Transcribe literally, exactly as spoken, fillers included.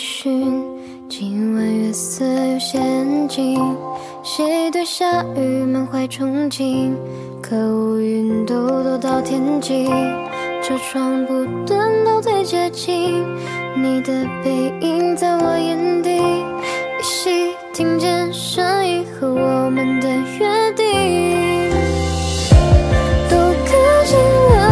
寻，今晚月色有陷阱，谁对下雨满怀憧憬？可乌云兜兜到天际，车窗不断到最接近，你的背影在我眼底，依稀听见声音和我们的约定，都刻进了